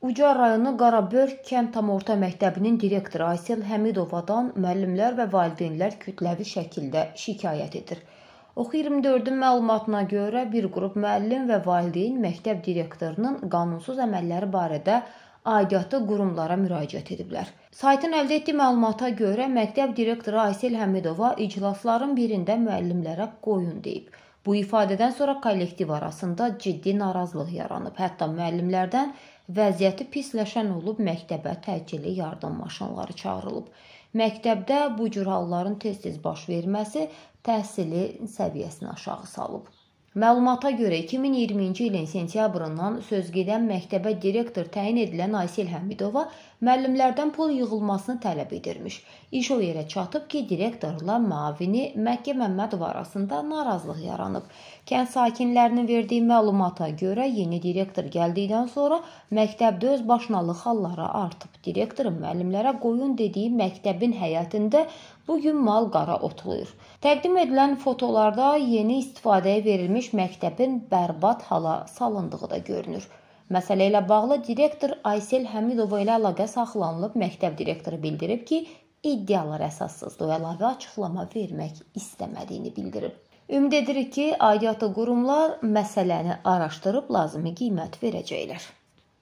Ucar rayonu Qarabörk kənd tam orta məktəbinin direktoru Aysel Həmidovadan müəllimlər və valideynlər kütləvi şəkildə şikayət edir. Oxu24-ün məlumatına görə bir qrup müəllim və valideyn məktəb direktorunun qanunsuz əməlləri barədə aidiyyatı qurumlara müraciət ediblər. Saytın əldə etdiyi məlumata görə məktəb direktoru Aysel Həmidova iclasların birində müəllimlərə qoyun deyib. Bu ifadədən sonra kollektiv arasında ciddi narazılıq yaranıb. Hətta müəllimlərdən vəziyyəti pisləşən olub, məktəbə təcili yardım maşınları çağırılıb. Məktəbdə bu cür halların tez-tez baş verməsi təhsili səviyyəsini aşağı salıb. Məlumata görə 2020-ci ilin sentyabrından sözgedən məktəbə direktor təyin edilən Aysel Həmidova müəllimlərdən pul yığılmasını tələb edirmiş. İş o yerə çatıb ki, direktorla müavini Məkkə Məmmədov arasında narazılıq yaranıb. Kənd sakinlərinin verdiyi məlumata görə yeni direktor gəldikdən sonra məktəbdə özbaşınalıq halları artıb. Direktorun müəllimlərə qoyun dediyi məktəbin həyətində bugün mal qara otlayır. Təqdim edilən fotolarda yeni istifadəyə verilmiş məktəbin bərbad hala salındığı da görünür. Məsələ ilə bağlı direktor Aysel Həmidova ilə əlaqə saxlanılıb. Məktəb direktoru bildirib ki, iddialar əsassızdır və əlavə açıqlama vermək istəmədiyini bildirib. Ümid edirik ki, aidiyyatı qurumlar məsələni araşdırıb lazımi qiymət verəcəklər.